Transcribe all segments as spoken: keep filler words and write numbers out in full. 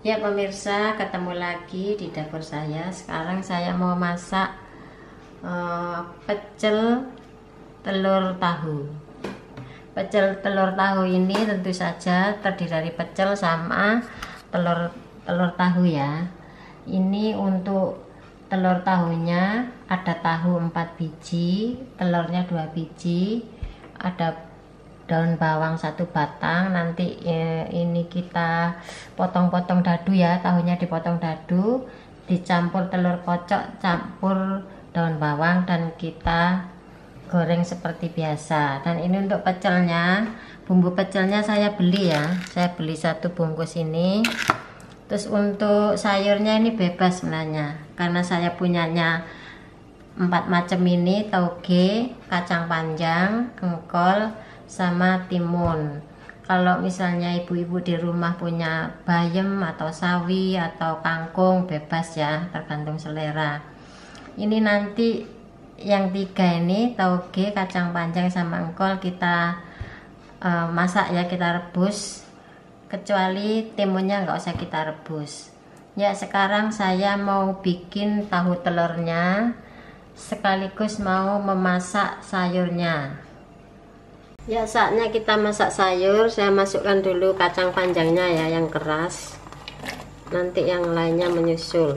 Ya pemirsa, ketemu lagi di dapur saya. Sekarang saya mau masak uh, pecel telur tahu. Pecel telur tahu ini tentu saja terdiri dari pecel sama telur telur tahu ya. Ini untuk telur tahunya ada tahu empat biji, telurnya dua biji, ada daun bawang satu batang. Nanti eh, ini kita potong-potong dadu ya, tahunya dipotong dadu, dicampur telur kocok, campur daun bawang, dan kita goreng seperti biasa. Dan ini untuk pecelnya, bumbu pecelnya saya beli ya, saya beli satu bungkus ini. Terus untuk sayurnya ini bebas sebenarnya, karena saya punyanya empat macam ini: tauge, kacang panjang, engkol, sama timun. Kalau misalnya ibu-ibu di rumah punya bayam atau sawi atau kangkung, bebas ya, tergantung selera. Ini nanti yang tiga ini, tauge, kacang panjang sama engkol, kita uh, masak ya, kita rebus, kecuali timunnya nggak usah kita rebus ya. Sekarang saya mau bikin tahu telurnya sekaligus mau memasak sayurnya ya. Saatnya kita masak sayur. Saya masukkan dulu kacang panjangnya ya, yang keras, nanti yang lainnya menyusul.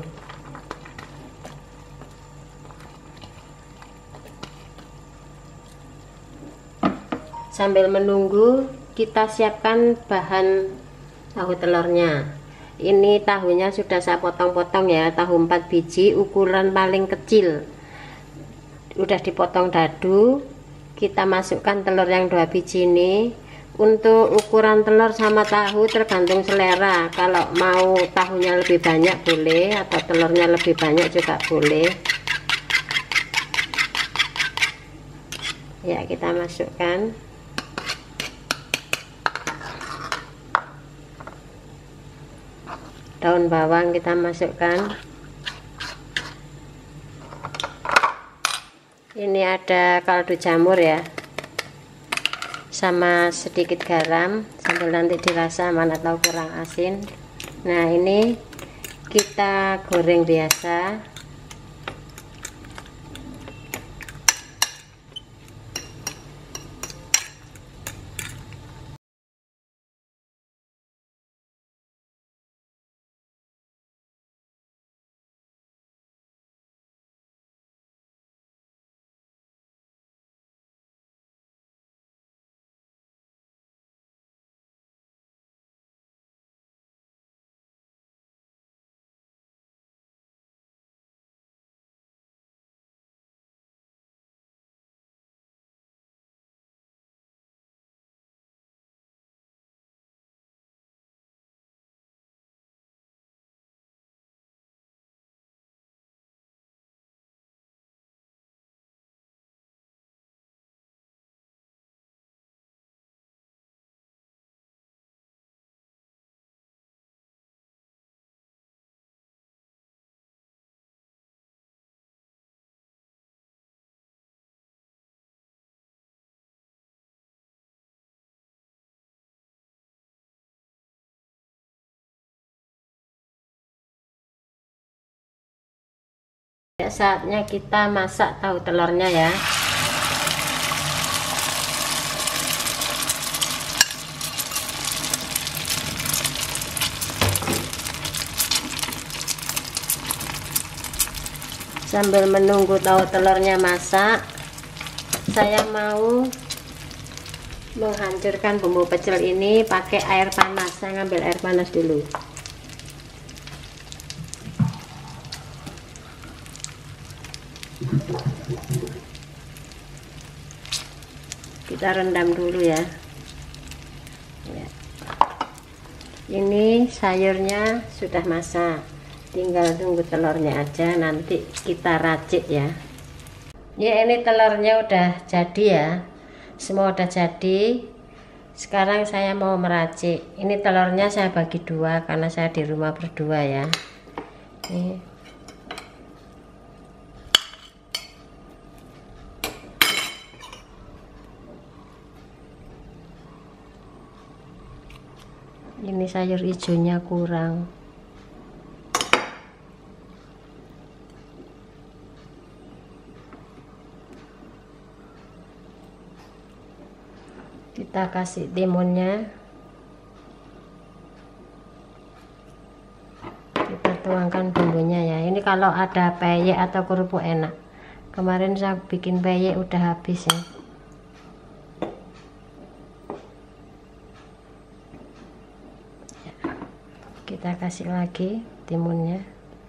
Sambil menunggu, kita siapkan bahan tahu telurnya. Ini tahunya sudah saya potong-potong ya, tahu empat biji, ukuran paling kecil, udah dipotong dadu. Kita masukkan telur yang dua biji ini. Untuk ukuran telur sama tahu tergantung selera. Kalau mau tahunya lebih banyak boleh, atau telurnya lebih banyak juga boleh ya. Kita masukkan daun bawang, kita masukkan. Ini ada kaldu jamur ya, sama sedikit garam, sambil nanti dirasa mana tahu kurang asin. Nah, ini kita goreng biasa. Ya, saatnya kita masak tahu telurnya ya. Sambil menunggu tahu telurnya masak, saya mau menghancurkan bumbu pecel ini pakai air panas. Saya ngambil air panas dulu. Kita rendam dulu ya. Ya. Ini sayurnya sudah masak, tinggal tunggu telurnya aja, nanti kita racik ya. Ya, ini telurnya udah jadi ya, semua udah jadi. Sekarang saya mau meracik. Ini telurnya saya bagi dua karena saya di rumah berdua ya. Ini ini sayur hijaunya kurang. Kita kasih timunnya, kita tuangkan bumbunya ya. Ini kalau ada peyek atau kerupuk enak. Kemarin saya bikin peyek udah habis ya. Kita kasih lagi timunnya.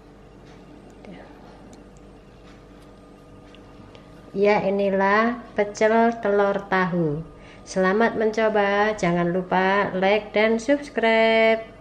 Ya, inilah pecel telur tahu. Selamat mencoba, jangan lupa like dan subscribe.